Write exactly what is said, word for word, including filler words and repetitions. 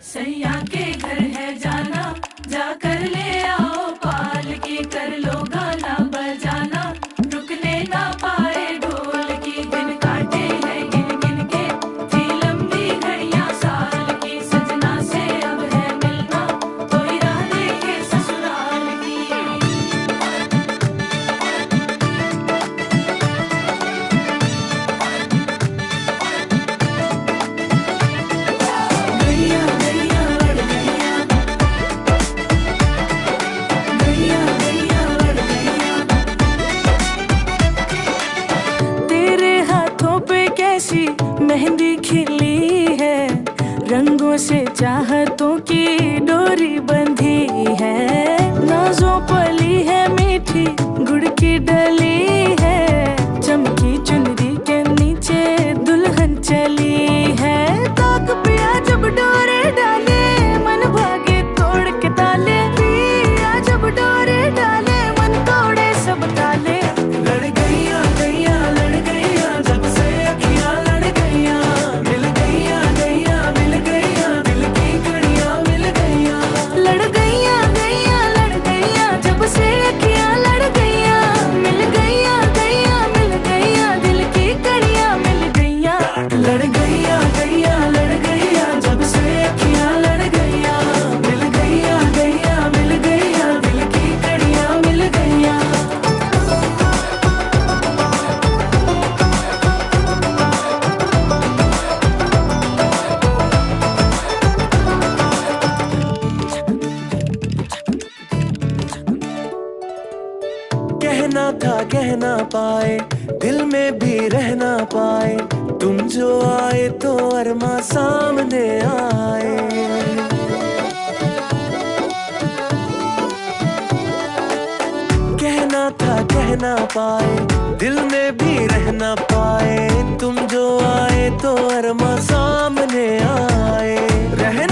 सैया के घर है जाना, जाकर ले आओ पाल की, कर लो गाना बजाना, रुकने ना पाए ढोल की। दिन काटे हैं गिन गिन के, थी लंबी घड़ियां साल की, सजना से अब है मिलना, कोई राह देखे ससुराल की। गैया गैया लड़ गैया, गैया गैया लड़ गैया। तेरे हाथों पे कैसी मेहंदी खिली है, रंगों से चाहतों की डोरी बंधी है, नाजों पली है मीठी गुड़ की डली है, चमकी चुनरी के नीचे दुल्हन चली है। ताक पिया जब डोरे डाले, मन भागे तोड़ के ताले, पिया जब डोरे डाले, मन तोड़े सब ताले। लड़ गैया गैया लड़ गैया, जब से अखियां लड़ गैया, मिल गैया गैया मिल गैया, दिल की कड़ियां मिल गैया। लड़ गैया गैया लड़ गैया, जब से अखियां लड़ गैया, मिल गैया गैया मिल गैया, दिल की कड़ियां मिल गैया। लड़ गैया गैया लड़ गैया, जब से अखियां लड़ गैया, मिल गैया गैया मिल गैया, दिल की कड़ियां मिल गैया। कहना था कह ना पाए, दिल में भी रहना पाए, तुम जो आए तो अरमा सामने आए। कहना था कह ना पाए, दिल में भी रहना पाए, तुम जो आए तो अरमा सामने आए। रहना